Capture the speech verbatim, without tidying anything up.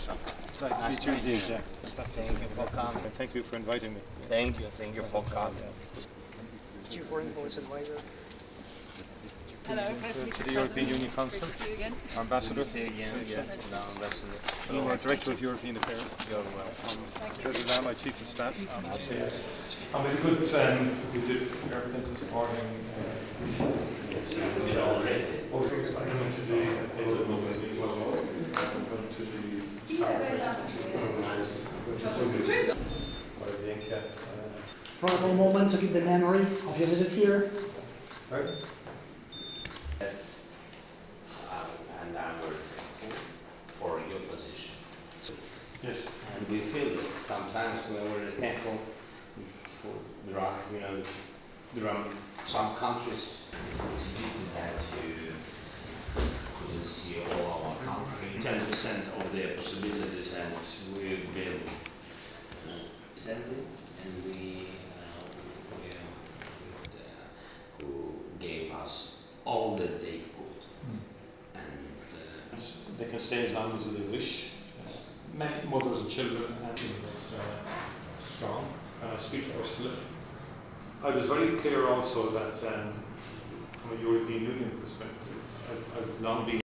pleasure. Nice, Nice to meet you. Yeah. Thank you for coming. Thank you for inviting me. Thank you, thank you for coming. Chief Foreign Policy Advisor. Hello, nice to meet To you. the European Union Council, Great to see you again. Ambassador, See you again, yeah, no, ambassador. Former Director of European Affairs, You're welcome. Jerello, my Chief of Staff. Nice to meet you. And with a good um, we did everything to supporting uh, already. Also expecting to do is it mobility as well. To the Protocol moment to keep the memory of your visit here. Right. Um, and I'm very thankful for your position. Yes. And we feel that sometimes we're very thankful for there are, you know, there are some countries. It's a pity that you couldn't see all our country. Ten percent of their possibilities, and we've been uh, standing, and we, uh, we uh, who gave us all that they could. Mm. And uh, They can stay as long as they wish. Uh, mothers and children, and that's uh, strong. Uh, speak or slip. I was very clear also that um, from a European Union perspective, I've, I've long been